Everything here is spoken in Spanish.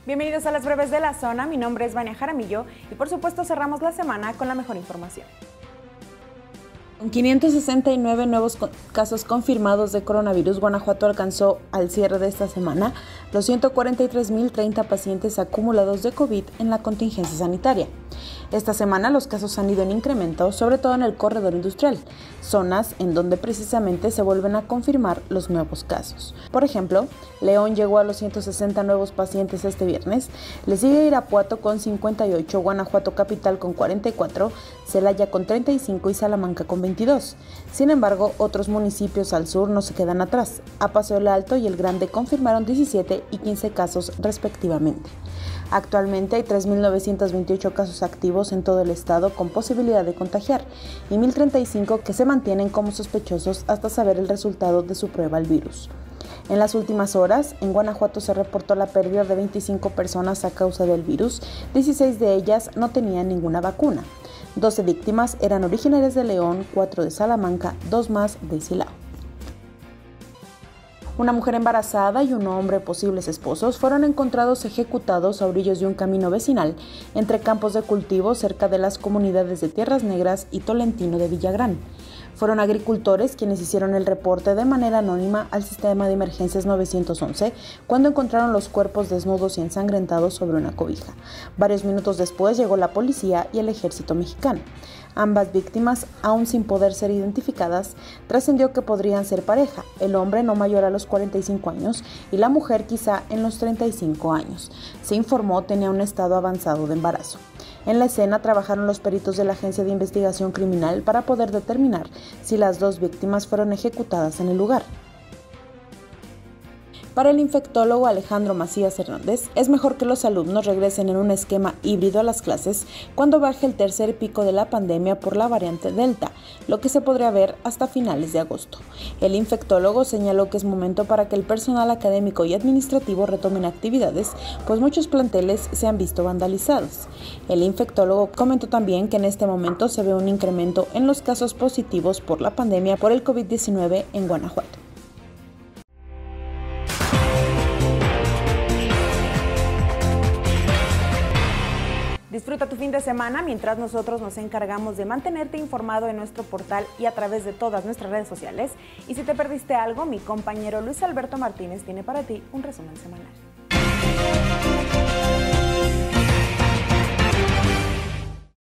Bienvenidos a las breves de la zona, mi nombre es Vania Jaramillo y por supuesto cerramos la semana con la mejor información. Con 569 nuevos casos confirmados de coronavirus, Guanajuato alcanzó al cierre de esta semana los 143.030 pacientes acumulados de COVID en la contingencia sanitaria. Esta semana los casos han ido en incremento, sobre todo en el corredor industrial, zonas en donde precisamente se vuelven a confirmar los nuevos casos. Por ejemplo, León llegó a los 160 nuevos pacientes este viernes, le sigue Irapuato con 58, Guanajuato capital con 44, Celaya con 35 y Salamanca con 22. Sin embargo, otros municipios al sur no se quedan atrás. A Paseo el Alto y El Grande confirmaron 17 y 15 casos respectivamente. Actualmente hay 3.928 casos activos en todo el estado con posibilidad de contagiar y 1.035 que se mantienen como sospechosos hasta saber el resultado de su prueba al virus. En las últimas horas, en Guanajuato se reportó la pérdida de 25 personas a causa del virus, 16 de ellas no tenían ninguna vacuna. 12 víctimas eran originarias de León, 4 de Salamanca, 2 más de Silao. Una mujer embarazada y un hombre, posibles esposos, fueron encontrados ejecutados a orillas de un camino vecinal entre campos de cultivo cerca de las comunidades de Tierras Negras y Tolentino de Villagrán. Fueron agricultores quienes hicieron el reporte de manera anónima al sistema de emergencias 911 cuando encontraron los cuerpos desnudos y ensangrentados sobre una cobija. Varios minutos después llegó la policía y el ejército mexicano. Ambas víctimas, aún sin poder ser identificadas, trascendió que podrían ser pareja, el hombre no mayor a los 45 años y la mujer quizá en los 35 años. Se informó tenía un estado avanzado de embarazo. En la escena trabajaron los peritos de la Agencia de Investigación Criminal para poder determinar si las dos víctimas fueron ejecutadas en el lugar. Para el infectólogo Alejandro Macías Hernández, es mejor que los alumnos regresen en un esquema híbrido a las clases cuando baje el tercer pico de la pandemia por la variante Delta, lo que se podría ver hasta finales de agosto. El infectólogo señaló que es momento para que el personal académico y administrativo retomen actividades, pues muchos planteles se han visto vandalizados. El infectólogo comentó también que en este momento se ve un incremento en los casos positivos por la pandemia por el COVID-19 en Guanajuato. Disfruta tu fin de semana mientras nosotros nos encargamos de mantenerte informado en nuestro portal y a través de todas nuestras redes sociales. Y si te perdiste algo, mi compañero Luis Alberto Martínez tiene para ti un resumen semanal.